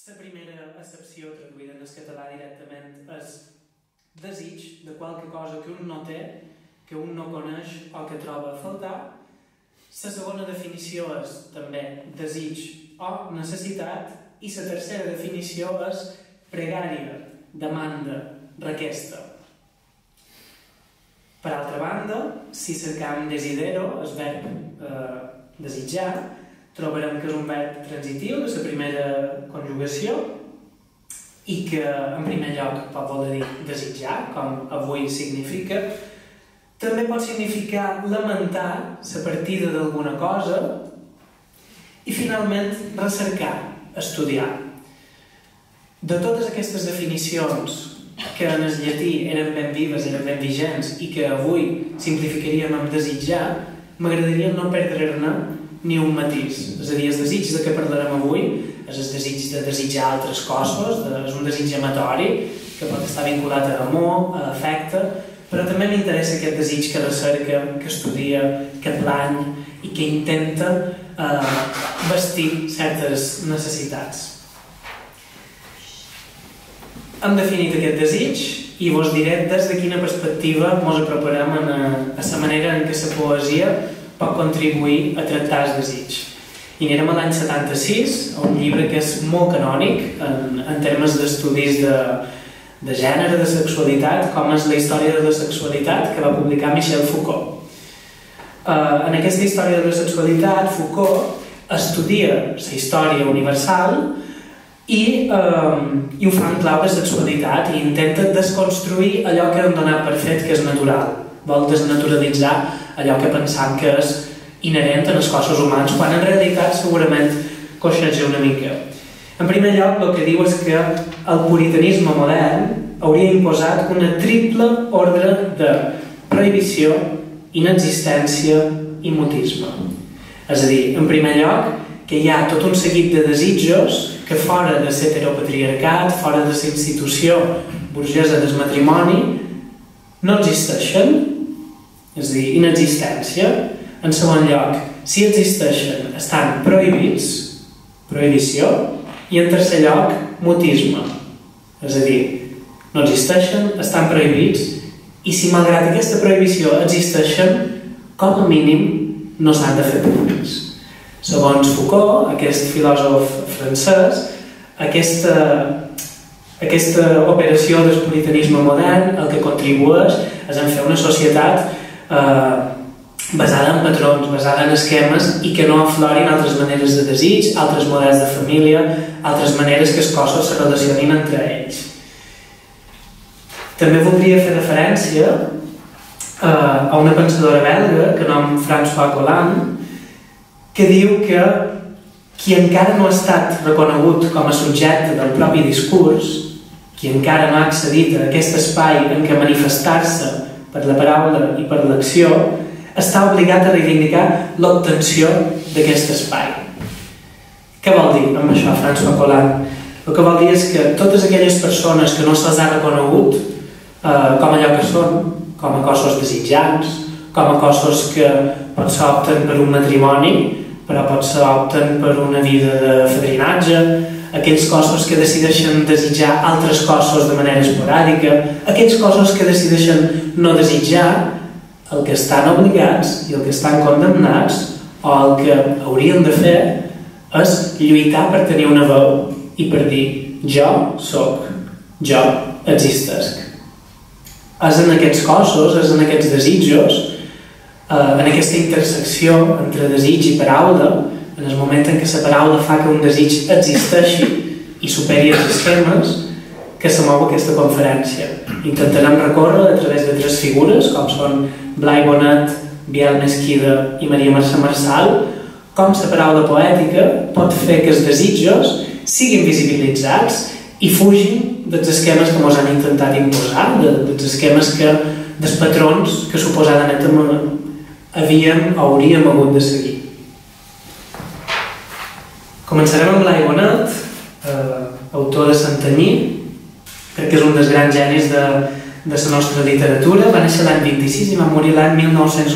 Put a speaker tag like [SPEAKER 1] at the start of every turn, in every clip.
[SPEAKER 1] La primera accepció traduïda en el català directament és desig de qualque cosa que un no té, que un no coneix o que troba a faltar. La segona definició és també desig o necessitat i la tercera definició és pregària, demanda, requesta. Per altra banda, si cercam desidero, el verb desitjar, trobarem que és un verb transitiu de la primera conjugació i que en primer lloc pot voler dir desitjar, com avui significa. També pot significar lamentar la partida d'alguna cosa i finalment recercar, estudiar. De totes aquestes definicions que en el llatí eren ben vives, eren ben vigents i que avui simplificaríem amb desitjar, m'agradaria no perdre-ne ni un matís. És a dir, el desig de què parlarem avui és el desig de desitjar altres coses, és un desig amatori que pot estar vinculat a amor, a afecte, però també m'interessa aquest desig que recerca, que estudia, que plany i que intenta vestir certes necessitats. Hem definit aquest desig i vos diré des de quina perspectiva ens aproparem a la manera en què la poesia pot contribuir a tractar el desig. I anirem a l'any 76, a un llibre que és molt canònic en termes d'estudis de gènere, de sexualitat, com és la història de la sexualitat que va publicar Michel Foucault. En aquesta història de la sexualitat, Foucault estudia la història universal i ho fa en clau de sexualitat i intenta desconstruir allò que hem donat per fet que és natural. Vol desnaturalitzar allò que pensam que és inherent en els cossos humans, quan en realitat segurament coixeja una mica. En primer lloc, el que diu és que el puritanisme modern hauria imposat una triple ordre de prohibició, inexistència i mutisme. És a dir, en primer lloc, que hi ha tot un seguit de desitjos que fora de l'heteropatriarcat, fora de la institució burgesa del matrimoni, no existeixen, és a dir, inexistència. En segon lloc, si existeixen, estan prohibits, prohibició, i en tercer lloc, mutisme. És a dir, no existeixen, estan prohibits, i si malgrat aquesta prohibició existeixen, com a mínim no s'han de fer públics. Segons Foucault, aquest filòsof francès, aquesta operació del puritanisme modern el que contribueix és a fer una societat basada en patrons, basada en esquemes i que no aflorin altres maneres de desig, altres models de família, altres maneres que els cossos se relacionin entre ells. També voldria fer referència a una pensadora belga que nom François Colan, que diu que qui encara no ha estat reconegut com a subjecte del propi discurs, qui encara no ha accedit a aquest espai en què manifestar-se per la paraula i per l'acció, està obligat a reivindicar l'obtenció d'aquest espai. Què vol dir amb això, François Colan? El que vol dir és que totes aquelles persones que no se'ls ha reconegut com allò que són, com a cossos desitjants, com a cossos que potser opten per un matrimoni, però potser opten per una vida de fadrinatge, aquells cossos que decideixen desitjar altres cossos de manera esporàdica, aquells cossos que decideixen no desitjar, el que estan obligats i el que estan condemnats, o el que haurien de fer, és lluitar per tenir una veu i per dir jo soc, jo existesc. És en aquests cossos, és en aquests desitjos, en aquesta intersecció entre desig i paraula, en el moment en què la paraula fa que un desig existeixi i superi els esquemes, que se mou aquesta conferència. Intentarem recórrer a través de tres figures, com són Blai Bonet, Biel Mesquida i Maria Mercè Marçal, com la paraula poètica pot fer que els desitjos siguin visibilitzats i fugin dels esquemes que ens han intentat imposar, dels esquemes dels patrons que suposadament havíem o hauríem hagut de seguir. Començarem amb Blai Bonet, autor de Santanyí, crec que és un dels grans genis de la nostra literatura. Va néixer l'any 26 i va morir l'any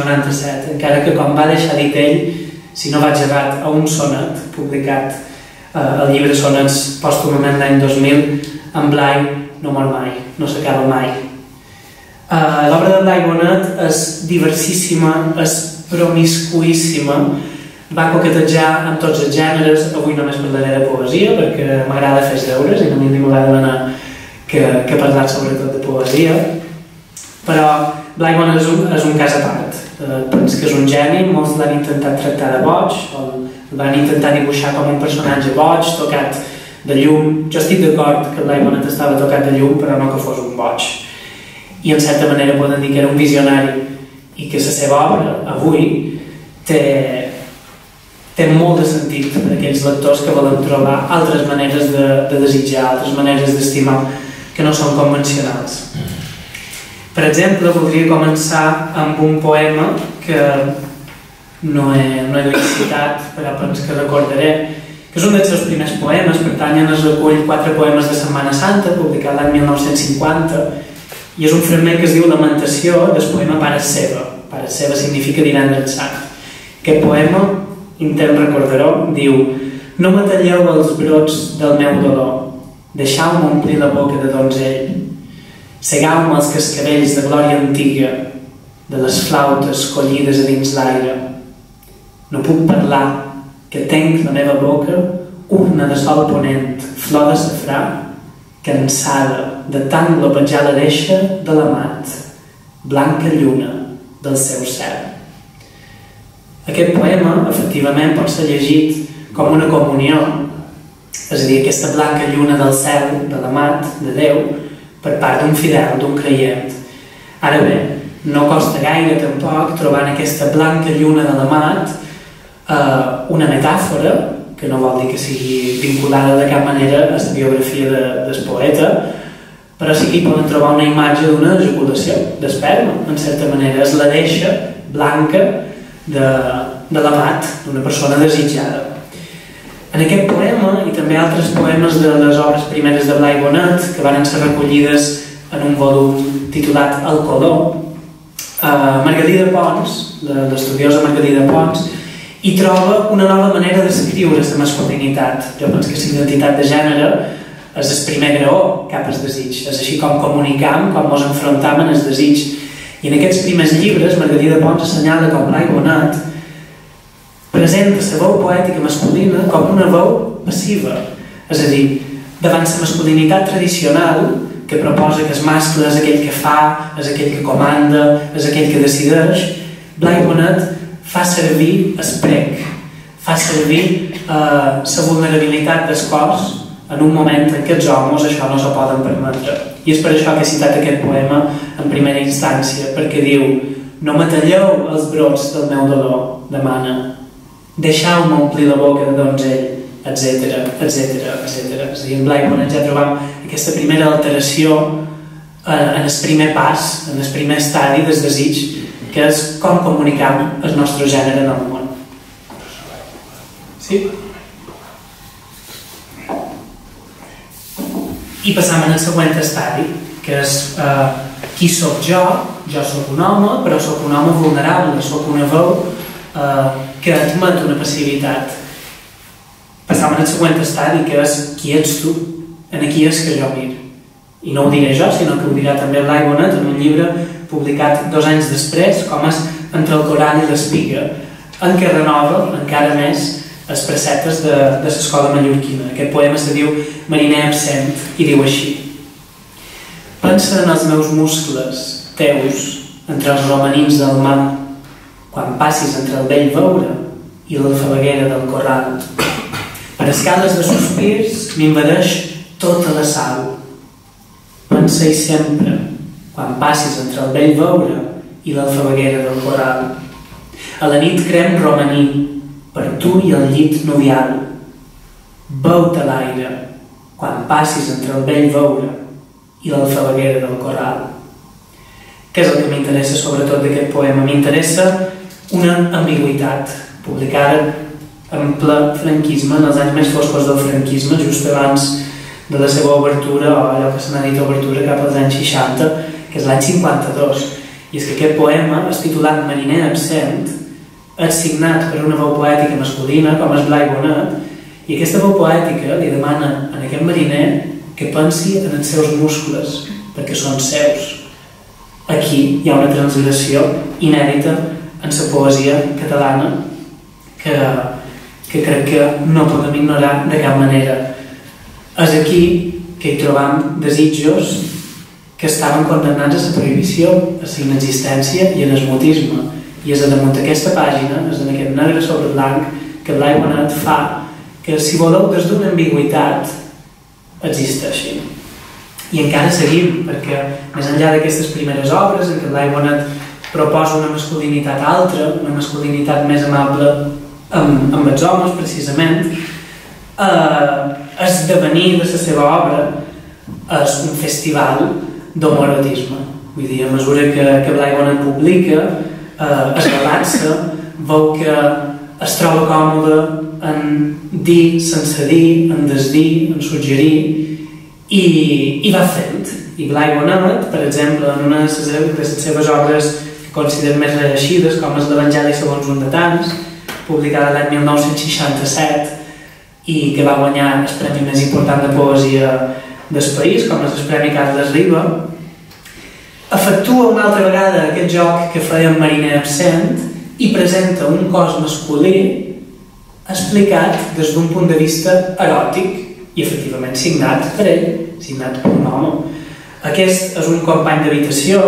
[SPEAKER 1] 1997, encara que com va deixar dit ell, si no vaig errat, a un sonet publicat El llibre Sonets pòstumament l'any 2000, en Blai no mor mai, no s'acaba mai. L'obra de Blai Bonet és diversíssima, és promiscuíssima, va coquetejar amb tots els gèneres. Avui només parlaré de poesia perquè m'agrada fer els deures i a mi m'agrada demanar que parlar sobretot de poesia, però Blai Bonet és un cas a part. Penso que és un geni, molts l'han intentat tractar de boig, el van intentar dibuixar com un personatge boig, tocat de llum. Jo estic d'acord que Blai Bonet estava tocat de llum, però no que fos un boig. I en certa manera poden dir que era un visionari i que la seva obra avui té molt de sentit per aquells lectors que volen trobar altres maneres de desitjar, altres maneres d'estimar que no són convencionals. Per exemple, voldria començar amb un poema que no he citat, però penso que recordaré, que és un dels seus primers poemes, pertanyen al recull 4 poemes de Setmana Santa, publicat l'any 1950, i és un fragment que es diu Lamentació del poema Pares Seva. Pares Seva significa divendres sant. Aquest poema, intent recordar-ho, diu: no me talleu els brots del meu dolor, deixeu-me omplir la boca de donzell, segau-me els cascavells de glòria antiga, de les flautes collides a dins l'aire. No puc parlar, que tenc la meva boca urna de sol ponent, flor de safrà, cansada de tant glopejar la deixa de l'amat, blanca lluna del seu cel. Aquest poema, efectivament, pot ser llegit com una comunió, és a dir, aquesta blanca lluna del cel, de l'amat, de Déu, per part d'un fidel, d'un creient. Ara bé, no costa gaire tampoc trobar en aquesta blanca lluna de l'amat una metàfora, que no vol dir que sigui vinculada de cap manera a la biografia del poeta, però sí que hi poden trobar una imatge d'una ejaculació, d'esperma, en certa manera. És la deixa blanca de l'amat, d'una persona desitjada. En aquest poema, i també altres poemes de les obres primeres de Blai Bonet, que van ser recollides en un volum titulat El Color, Margalida Pons, l'estudiosa Margalida Pons, hi troba una nova manera d'escriure la masculinitat. Jo penso que l'identitat de gènere és el primer graó cap al desig. És així com comunicam, com ens enfrontam en el desig. I en aquests primers llibres, Margalida Pons assenyala com Blai Bonet presenta la veu poètica masculina com una veu passiva. És a dir, davant la masculinitat tradicional, que proposa que el mascle és aquell que fa, és aquell que comanda, és aquell que decideix, Blai Bonet fa servir el prec, fa servir la vulnerabilitat del cos en un moment en què els homes això no se poden permetre. I és per això que he citat aquest poema en primera instància, perquè diu: no me talleu els brots del meu dolor, demana, deixeu-me omplir la boca de donzell, etc, etc, etc. És a dir, en Blai Bonet ja trobam aquesta primera alteració en el primer pas, en el primer estadi del desig, que és com comunicam el nostre gènere en el món. Sí? I passam al següent estadi, que és qui sóc jo? Jo sóc un home, però sóc un home vulnerable, sóc una veu que admet una passivitat. Passam al següent estadi, que és qui ets tu? En qui és que jo mir? I no ho diré jo, sinó que ho dirà també Blai Bonet en un llibre publicat 2 anys després, com és Entre el corall i l'espiga, en què renova encara més els preceptes de l'escola mallorquina. Aquest poema se diu Mariner absent i diu així: pensa en els meus muscles, teus, entre els romanins del mar, quan passis entre el vell veure i l'alfabeguera del corral. Per escales de sospirs m'invadeix tota la sal. Pensa-hi sempre, quan passis entre el vell veure i l'alfabeguera del corral. A la nit crem romaní, per tu i el llit nuvial. Veu-te l'aire, quan passis entre el vell veure i l'alfabeguera del corral. Què és el que m'interessa sobretot d'aquest poema? M'interessa una ambigüitat, publicada en ple franquisme, en els anys més foscos del franquisme, just abans de la seva obertura, o allò que se n'ha dit obertura cap als anys 60, que és l'any 52. I és que aquest poema, és titulat Mariner absent, és signat per una veu poètica masculina, com és Blai Bonet, I aquesta veu poètica li demana a aquest mariner que pensi en els seus muscles, perquè són seus. Aquí hi ha una transgressió inèdita en la poesia catalana que crec que no podem ignorar de cap manera. És aquí que hi trobam desitjos que estaven condemnats a la prohibició, a la inexistència i a l'esmotisme. I és a damunt d'aquesta pàgina, és en aquest negre sobre blanc, que Blai Bonet fa que, si voleu, des d'una ambigüitat existeixin. I encara seguim, perquè més enllà d'aquestes primeres obres en què Blai Bonet proposa una masculinitat altra, una masculinitat més amable amb els homes, precisament, esdevenir de la seva obra és un festival d'homoerotisme. Vull dir, a mesura que Blai Bonet publica, es relaxa, veu que es troba còmode en dir sense dir, en desdir, en suggerir, i va fent. I Blai Bonet, per exemple, en una de les seves obres que consideren més reeixides, com és l'Evangeli segons un de tants, publicada l'any 1967, i que va guanyar el premi més important de poesia del país, com és el Premi Carles Riba, efectua una altra vegada aquest joc que feia en Mariner absent i presenta un cos masculí explicat des d'un punt de vista eròtic i efectivament signat per ell, signat per un home. Aquest és un company d'habitació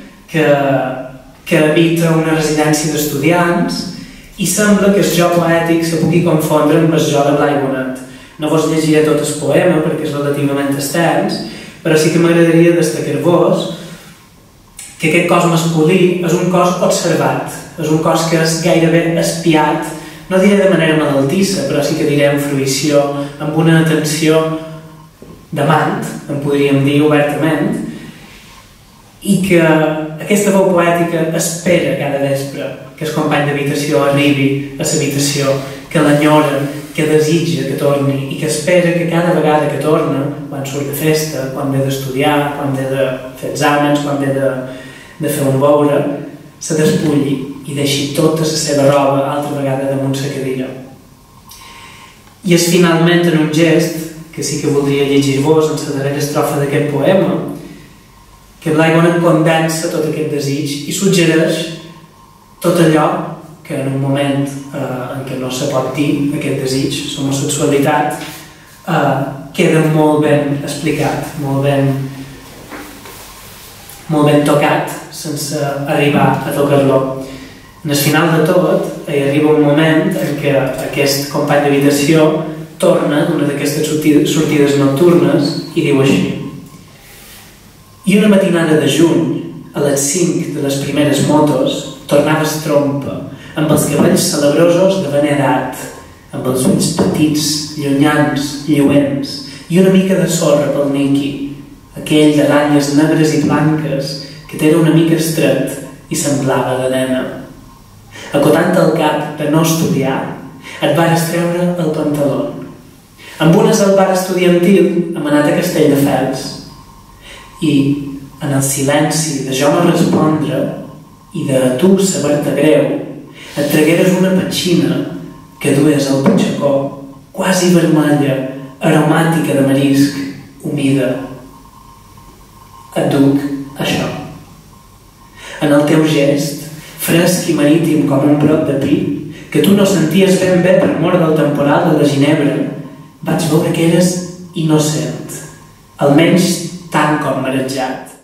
[SPEAKER 1] que habita una residència d'estudiants i sembla que el jo poètic se pugui confondre amb el jo de Blai Bonet. No vos llegiré tot el poema perquè és relativament extens, però sí que m'agradaria destacar-vos que aquest cos masculí és un cos observat, és un cos que és gairebé espiat, no diré de manera malaltissa, però sí que diré amb fruïció, amb una atenció d'amant, en podríem dir obertament, i que aquesta veu poètica espera cada vespre que el company d'habitació arribi a l'habitació, que l'enyora, que desitja que torni i que espera que cada vegada que torna, quan surt de festa, quan ve d'estudiar, quan ve de fer exàmens, quan ve de fer un beure, se despulli i deixi tota la seva roba altra vegada damunt la cadira. I és finalment en un gest, que sí que voldria llegir-vos en la darrera estrofa d'aquest poema, que Blai Bonet condensa tot aquest desig i suggereix tot allò que en un moment en què no se pot dir aquest desig, l'homosexualitat, queda molt ben explicat, molt ben tocat, sense arribar a tocar-lo. En el final de tot, hi arriba un moment en què aquest company d'habitació torna d'una d'aquestes sortides nocturnes i diu així: i una matinada de juny, a les 5 de les primeres motos, tornava estrompa, amb els cabells celebrosos de bona edat, amb els ulls petits, llunyans, lluents, i una mica de sorra pel niqui, aquell de ratlles negres i blanques que t'era una mica estret i semblava de nena. Acotant el cap de no estudiar, et vares treure el pantaló. Amb un asalbar estudiantil hem anat a Castelldefels i, en el silenci de jo no respondre i de a tu saber-te greu, et tragueres una petxina que dues al butxacó, quasi vermella, aromàtica de marisc, humida. Et duc això. En el teu gest, fresc i marítim com un brot de pi, que tu no senties ben bé per mort del temporal de la Ginebra, vaig veure que eres innocent, almenys tant com marejat.